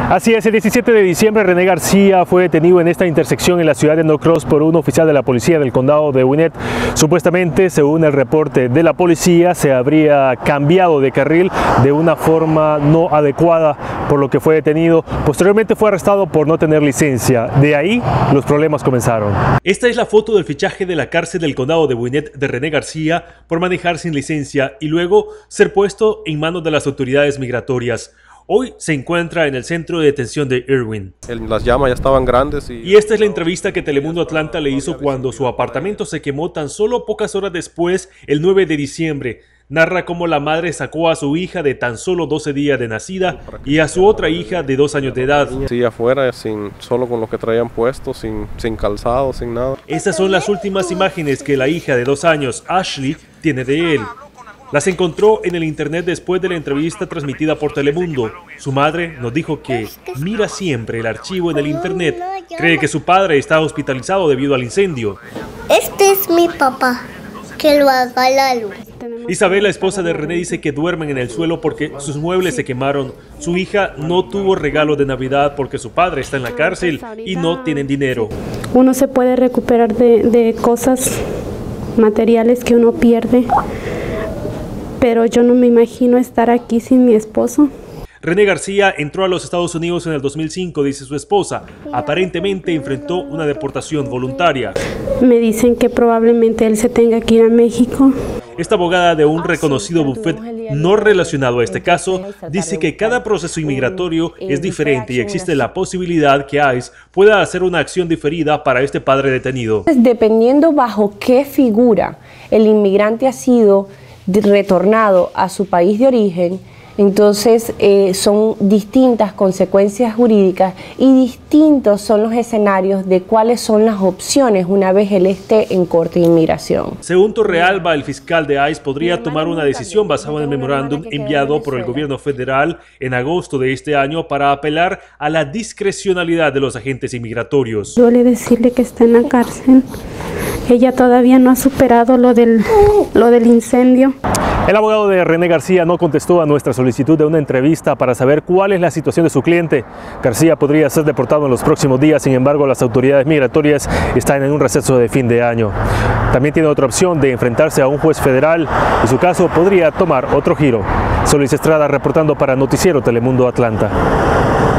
Así es, el 17 de diciembre René García fue detenido en esta intersección en la ciudad de Norcross por un oficial de la policía del condado de Gwinnett. Supuestamente, según el reporte de la policía, se habría cambiado de carril de una forma no adecuada, por lo que fue detenido. Posteriormente fue arrestado por no tener licencia. De ahí los problemas comenzaron. Esta es la foto del fichaje de la cárcel del condado de Gwinnett de René García por manejar sin licencia y luego ser puesto en manos de las autoridades migratorias. Hoy se encuentra en el centro de detención de Irwin. Las llamas ya estaban grandes. Y esta es la entrevista que Telemundo Atlanta le hizo cuando su apartamento se quemó tan solo pocas horas después, el 9 de diciembre. Narra cómo la madre sacó a su hija de tan solo 12 días de nacida y a su otra hija de 2 años de edad. Sí, afuera, solo con lo que traían puesto, sin calzado, sin nada. Estas son las últimas imágenes que la hija de 2 años, Ashley, tiene de él. Las encontró en el internet después de la entrevista transmitida por Telemundo. Su madre nos dijo que mira siempre el archivo en el internet. Cree que su padre está hospitalizado debido al incendio. Este es mi papá, que lo haga la luz. Isabel, la esposa de René, dice que duermen en el suelo porque sus muebles se quemaron. Su hija no tuvo regalo de Navidad porque su padre está en la cárcel y no tienen dinero. Uno se puede recuperar de cosas materiales que uno pierde, pero yo no me imagino estar aquí sin mi esposo. René García entró a los Estados Unidos en el 2005, dice su esposa. Aparentemente enfrentó una deportación voluntaria. Me dicen que probablemente él se tenga que ir a México. Esta abogada de un reconocido bufete no relacionado a este caso dice que cada proceso inmigratorio es diferente y existe la posibilidad que ICE pueda hacer una acción diferida para este padre detenido. Dependiendo bajo qué figura el inmigrante ha sido retornado a su país de origen, entonces son distintas consecuencias jurídicas y distintos son los escenarios de cuáles son las opciones una vez él esté en corte de inmigración. Según Torrealba, el fiscal de ICE podría tomar una decisión basada en el memorándum enviado por el gobierno federal en agosto de este año para apelar a la discrecionalidad de los agentes inmigratorios. Duele decirle que está en la cárcel. Ella todavía no ha superado lo del incendio. El abogado de René García no contestó a nuestra solicitud de una entrevista para saber cuál es la situación de su cliente. García podría ser deportado en los próximos días, sin embargo, las autoridades migratorias están en un receso de fin de año. También tiene otra opción de enfrentarse a un juez federal y su caso podría tomar otro giro. Soy Luis Estrada reportando para Noticiero Telemundo Atlanta.